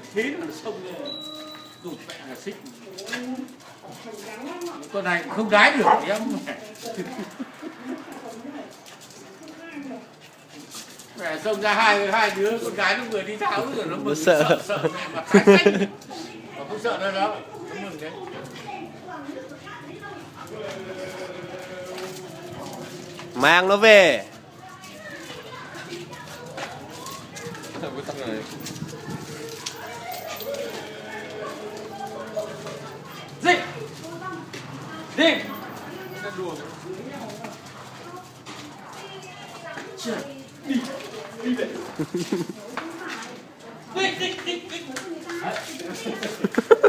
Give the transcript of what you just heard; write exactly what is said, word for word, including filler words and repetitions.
thế là sông dùng mẹ là xích. Con này cũng không đái được em. Mẹ xông ra hai hai đứa con gái nó vừa đi tháo rồi nó mừng sợ sợ, sợ mẹ mà tái xanh. Mà không sợ đâu đó. Nó mừng đấy. Mang nó về. Dịch. Dịch. Trời. Đi. Đi về. Dịch dịch dịch dịch.